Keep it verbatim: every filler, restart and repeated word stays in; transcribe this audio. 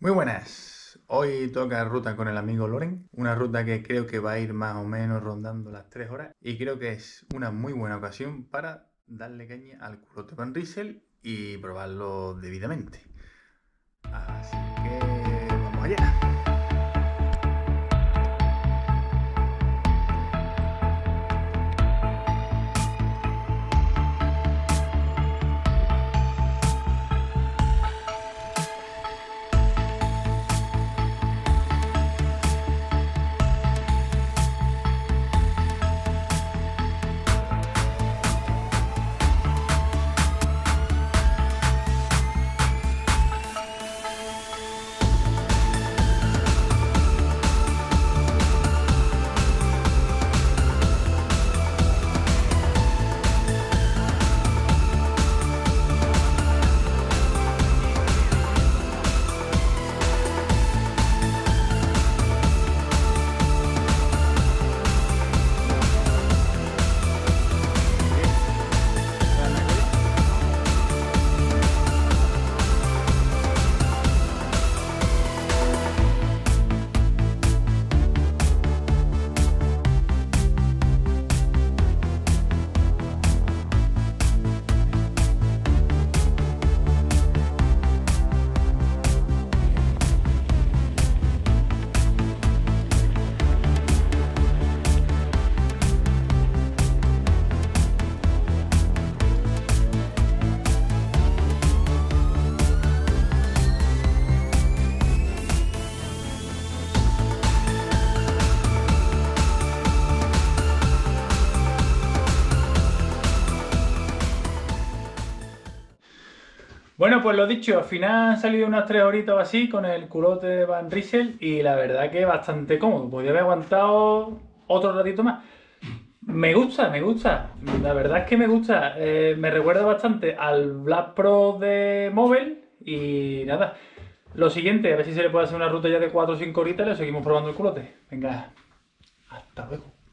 Muy buenas, hoy toca ruta con el amigo Loren, una ruta que creo que va a ir más o menos rondando las tres horas y creo que es una muy buena ocasión para darle caña al culote Van Riesel y probarlo debidamente. Así que vamos allá. Bueno, pues lo dicho, al final han salido unas tres horitas o así con el culote de Van Riesel y la verdad que bastante cómodo. Podría haber aguantado otro ratito más. Me gusta, me gusta. La verdad es que me gusta. Eh, me recuerda bastante al Black Pro de móvil y nada. Lo siguiente, a ver si se le puede hacer una ruta ya de cuatro o cinco horitas y le seguimos probando el culote. Venga, hasta luego.